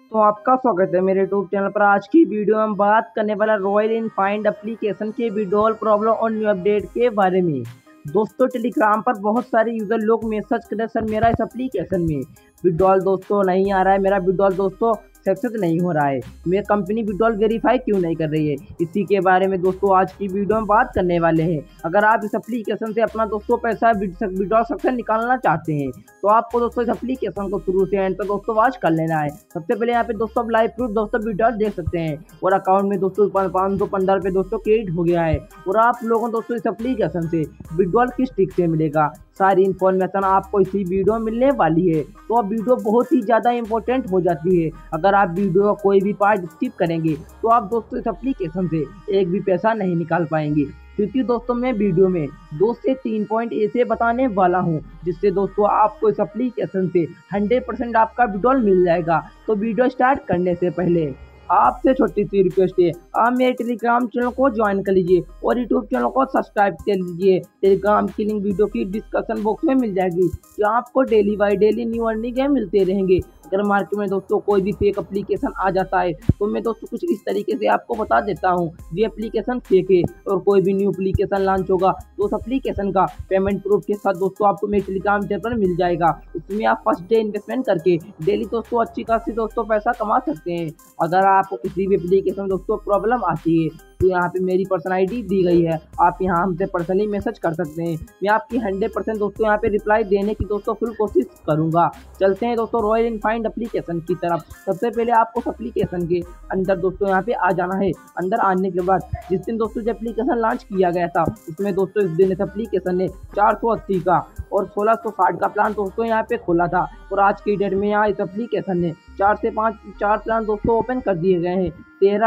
तो आपका स्वागत है मेरे यूट्यूब चैनल पर। आज की वीडियो में हम बात करने वाला रॉयल इनफाइंड एप्लीकेशन के विड्रॉल प्रॉब्लम और न्यू अपडेट के बारे में। दोस्तों, टेलीग्राम पर बहुत सारे यूजर लोग मैसेज कर रहे हैं, सर मेरा इस एप्लीकेशन में विड्रॉल दोस्तों नहीं आ रहा है, मेरा विड्रॉल दोस्तों सक्सेस नहीं हो रहा है, मेरी कंपनी विड्रॉल वेरीफाई क्यों नहीं कर रही है। इसी के बारे में दोस्तों आज की वीडियो में बात करने वाले हैं। अगर आप इस एप्लीकेशन से अपना दोस्तों पैसा विड्रॉल सक्सेस निकालना चाहते हैं तो आपको दोस्तों इस एप्लीकेशन को शुरू से एंड तक दोस्तों वॉच कर लेना है। सबसे पहले यहाँ पे दोस्तों आप लाइव प्रूफ दोस्तों विड्रॉल देख सकते हैं और अकाउंट में दोस्तों 515 रुपये दोस्तों क्रेडिट हो गया है। और आप लोगों दोस्तों इस एप्लीकेशन से विड्रॉल किस ट्रिक से मिलेगा, सारी इन्फॉर्मेशन आपको इसी वीडियो में मिलने वाली है। तो अब वीडियो बहुत ही ज़्यादा इंपॉर्टेंट हो जाती है। अगर आप वीडियो का कोई भी पार्ट स्किप करेंगे तो आप दोस्तों इस एप्लीकेशन से एक भी पैसा नहीं निकाल पाएंगे, क्योंकि दोस्तों मैं वीडियो में 2 से 3 पॉइंट ऐसे बताने वाला हूं जिससे दोस्तों आपको इस एप्लीकेशन से 100% आपका विड्रॉल मिल जाएगा। तो वीडियो स्टार्ट करने से पहले आपसे छोटी सी रिक्वेस्ट है, आप मेरे टेलीग्राम चैनल को ज्वाइन कर लीजिए और यूट्यूब चैनल को सब्सक्राइब कर लीजिए। टेलीग्राम की लिंक वीडियो की डिस्क्रिप्शन बॉक्स में मिल जाएगी, कि आपको daily by daily new earning मिलते रहेंगे। अगर मार्केट में दोस्तों कोई भी फेक एप्लीकेशन आ जाता है तो मैं दोस्तों कुछ इस तरीके से आपको बता देता हूँ ये एप्लीकेशन फेक है। और कोई भी न्यू एप्लीकेशन लॉन्च होगा तो उस एप्लीकेशन का पेमेंट प्रूफ के साथ दोस्तों आपको मेरे टेलीग्राम चैनल पर मिल जाएगा। उसमें आप फर्स्ट डे इन्वेस्टमेंट करके डेली दोस्तों अच्छी खासी दोस्तों पैसा कमा सकते हैं। अगर आपको किसी भी एप्लीकेशन दोस्तों प्रॉब्लम आती है तो यहाँ पे मेरी पर्सनल आईडी दी गई है, आप यहाँ हमसे पर्सनली मैसेज कर सकते हैं। मैं आपकी 100% दोस्तों यहाँ पे रिप्लाई देने की दोस्तों फुल कोशिश करूँगा। चलते हैं दोस्तों रॉयल इनफाइंड एप्लीकेशन की तरफ। सबसे पहले आपको एप्लीकेशन के अंदर दोस्तों यहाँ पे आ जाना है। अंदर आने के बाद जिस दिन दोस्तों जो एप्लीकेशन लॉन्च किया गया था उसमें दोस्तों इस दिन इस एप्लीकेशन ने 480 का और 1660 का प्लान दोस्तों यहाँ पे खोला था। और आज की डेट में यहाँ इस एप्लीकेशन ने 4 से 5 प्लान दोस्तों ओपन कर दिए गए हैं।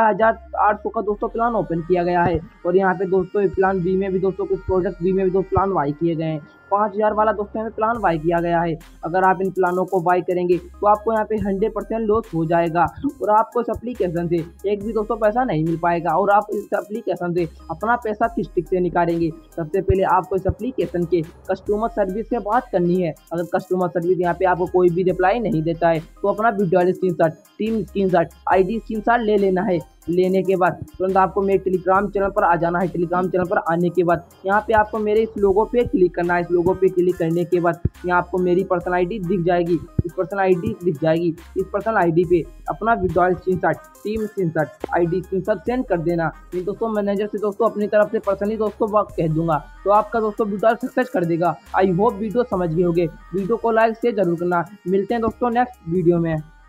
13,800 का दोस्तों प्लान ओपन किया गया है। और यहाँ पे दोस्तों प्लान बी में भी दोस्तों कुछ प्रोडक्ट बी में भी दोस्तों प्लान बाई किए गए हैं। 5000 वाला दोस्तों हमें प्लान बाई किया गया है। अगर आप इन प्लानों को बाई करेंगे तो आपको यहाँ पे 100% लॉस हो जाएगा और आपको इस एप्लीकेशन से एक भी दोस्तों पैसा नहीं मिल पाएगा। और आप इस एप्लीकेशन से अपना पैसा किस ट्रिक से निकालेंगे, सबसे पहले आपको इस एप्लीकेशन के कस्टमर सर्विस से बात करनी है। अगर कस्टमर सर्विस यहाँ पे आपको कोई भी रिप्लाई नहीं देता है तो अपना withdrawal screenshot, team screenshot, ID screenshot ले लेना है। लेने के बाद तुरंत आपको मेरे टेलीग्राम चैनल पर आ जाना है। टेलीग्राम चैनल पर आने के बाद यहाँ पे आपको मेरे इस लोगो पे क्लिक करना है। इस लोगो पे क्लिक करने के बाद यहाँ आपको मेरी पर्सनल आईडी दिख जाएगी। इस पर्सनल आईडी दिख जाएगी। इस पर्सनल आईडी पे अपना withdrawal screenshot, team screenshot, ID screenshot send कर देना। मैं दोस्तों मैनेजर से दोस्तों अपनी तरफ से पर्सनली दोस्तों कह दूंगा तो आपका दोस्तों विड्रॉल सक्सेस कर देगा। आई होप वीडियो समझ गए होंगे। वीडियो को लाइक शेयर जरूर करना। मिलते हैं दोस्तों नेक्स्ट वीडियो में।